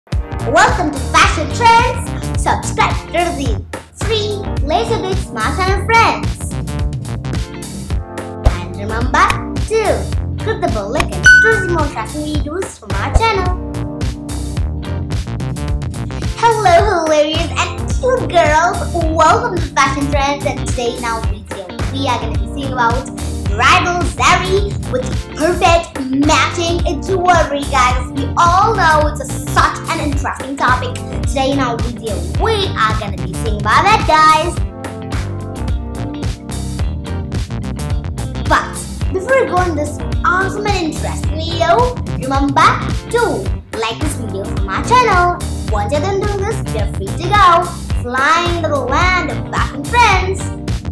Welcome to Fashion Trends. Subscribe to the free Laserbit Smart Channel friends. And remember to click the bell icon to receive more fashion videos from our channel. Hello hilarious and cute girls. Welcome to Fashion Trends, and today in our video we are going to be seeing about bridal sari with perfect matching jewelry, guys. We all know it's such an interesting topic. Today in our video we are going to be seeing about that, guys. But before we go in this awesome and interesting video, remember to like this video from our channel. Once you're done doing this, you're free to go flying to the land of fashion friends.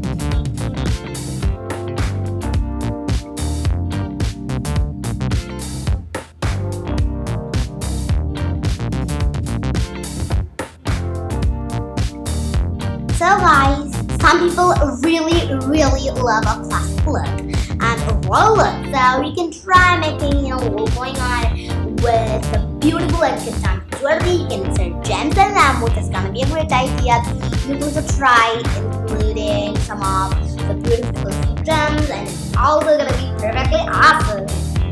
So guys, some people really love a classic look and a royal look. So you can try making, what's going on with the beautiful and contemporary jewelry. You can insert gems in them, which is gonna be a great idea. You can also try including some of the beautiful gems, and it's also gonna be perfectly awesome.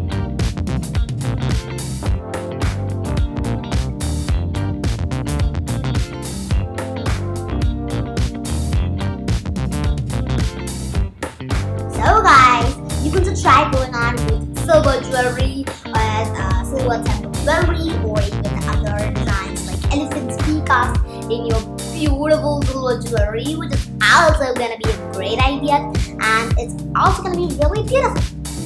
So guys, you can just try going on with silver jewelry, silver temple jewelry, or even other designs like elephants, peacocks in your beautiful silver jewelry, which is also gonna be a great idea, and it's also gonna be really beautiful.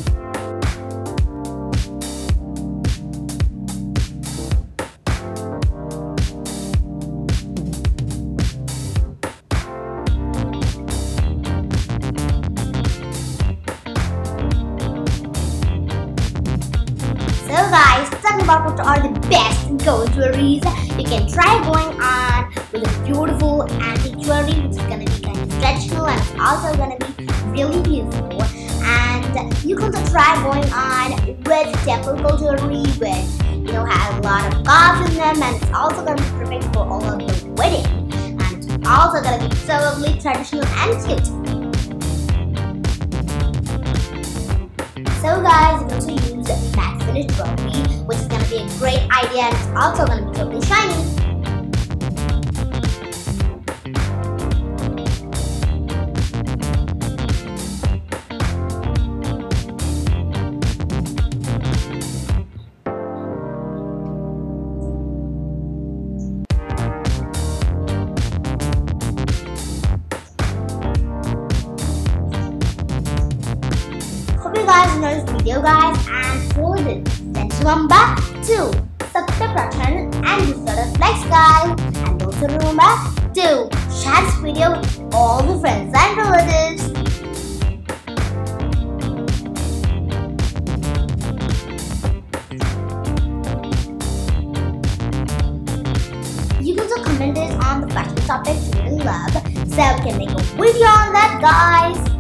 So guys, talking about what are the best gold jewelries, you can try going on with a beautiful antique jewelry, which is going to be kind of traditional and it's also going to be really beautiful. And you can also try going on with temple gold jewelry, which has a lot of cards in them, and it's also going to be perfect for all of the wedding. And it's also going to be so lovely, traditional and cute. So guys, you can also use matte finish jewelry, which is going to be a great idea, and it's also going to be totally shiny. Hope you guys enjoyed this video, guys, and for this, then remember to subscribe to our channel and use the likes, guys, and also remember to share this video with all the friends and relatives. You can also comment this on the fashion topics you really love, so we can make a video on that, guys.